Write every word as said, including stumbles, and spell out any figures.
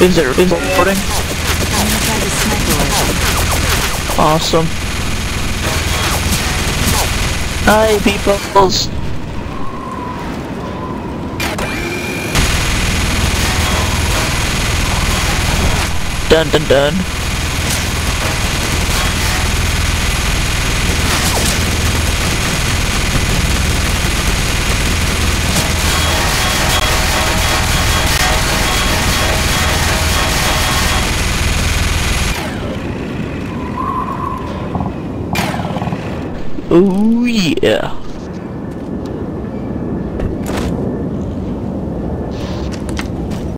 Is it recording? Awesome. Hi, peoples. Dun dun dun. Oh yeah.